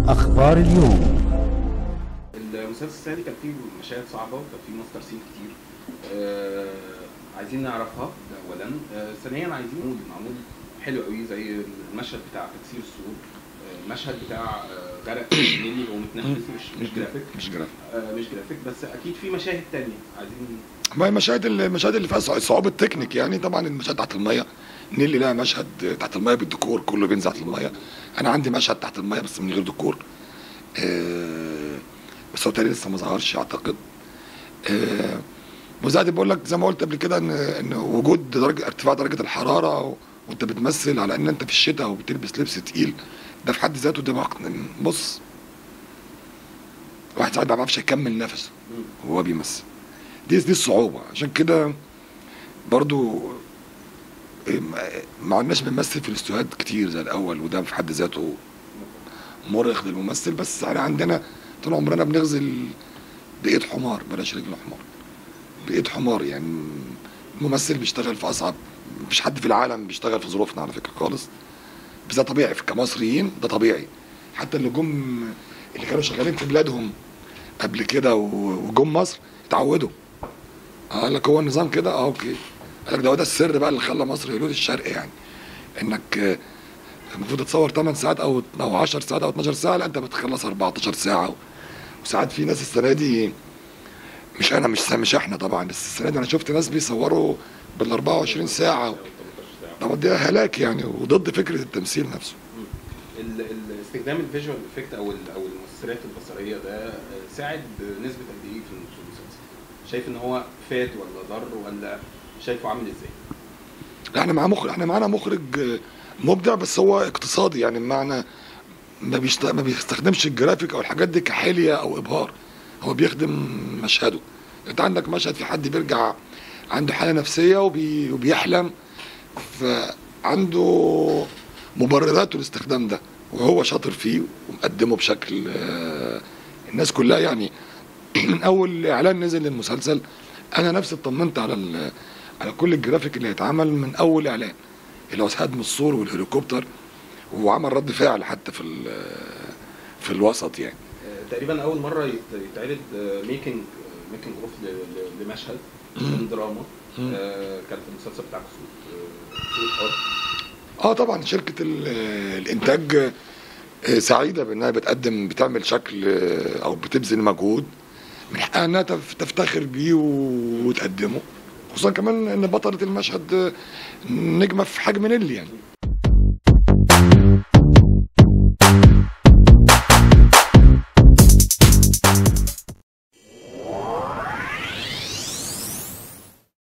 أخبار اليوم. المسلسل السنة دي كان فيه مشاهد صعبة وكان فيه ماستر سين كتير. عايزين نعرفها ده أولا. ثانيا عايزين نقول معمول حلو قوي زي المشهد بتاع تكسير السور، المشهد بتاع غرق نيلي ومتنفس. مش جرافيك، مش جرافيك، بس أكيد في مشاهد تانية عايزين. ما هي المشاهد اللي فيها صعوبة تكنيك يعني. طبعا المشاهد تحت المية، نيلي لها مشهد تحت المية بالديكور كله بينزل تحت المية. انا عندي مشهد تحت المية بس من غير ديكور. بس هو تقريبا لسه ما ظهرش اعتقد. وزائد بقول لك زي ما قلت قبل كده ان وجود ارتفاع درجة الحرارة وانت بتمثل على ان انت في الشتاء وبتلبس لبس تقيل، ده في حد ذاته ده بص، واحد ساعات ما بيعرفش يكمل نفسه وهو بيمثل. دي الصعوبة. عشان كده برضو ما عدناش بنمثل في الاستوديوهات كتير زي الاول، وده في حد ذاته مرهق للممثل. بس احنا عندنا طول عمرنا بنغزل بايد حمار، بلاش رجل حمار، بايد حمار. يعني الممثل بيشتغل في اصعب، مفيش حد في العالم بيشتغل في ظروفنا على فكره خالص. بس ده طبيعي كمصريين، ده طبيعي. حتى اللي كانوا شغالين في بلادهم قبل كده وجم مصر اتعودوا. قال لك هو النظام كده، اوكي. قال لك ده السر بقى اللي خلى مصر هلول الشرق يعني. انك المفروض تصور 8 ساعات او 10 ساعات او 12 ساعه، لا انت بتخلص 14 ساعه. وساعات في ناس السنه دي، مش احنا طبعا، بس السنه دي انا شفت ناس بيصوروا بال 24 ساعه. طبعا ده هلاك يعني، وضد فكره التمثيل نفسه. استخدام الفيجوال افكت او المؤثرات البصريه ده ساعد بنسبه قد ايه في المسلسل؟ شايف ان هو فاد ولا ضر، ولا شايفه عامل ازاي؟ احنا معانا مخرج مبدع، بس هو اقتصادي يعني. بمعنى ما بيستخدمش الجرافيك او الحاجات دي كحليه او ابهار، هو بيخدم مشهده. انت عندك مشهد في حد بيرجع عنده حاله نفسيه وبيحلم، فعنده مبرراته لاستخدام ده، وهو شاطر فيه ومقدمه بشكل الناس كلها يعني. من اول اعلان نزل للمسلسل انا نفسي اطمنت على كل الجرافيك اللي هيتعمل من اول اعلان، اللي هو هدم السور والهليكوبتر، وعمل رد فعل حتى في الوسط يعني. تقريبا اول مره يتعرض ميكنج اوف لمشهد من دراما. كان في المسلسل بتاع كسوت حر. طبعا شركه الانتاج سعيده بانها بتعمل شكل او بتبذل مجهود من حقها انها تفتخر بيه وتقدمه، خصوصا كمان ان بطله المشهد نجمه في حجم نيلي يعني.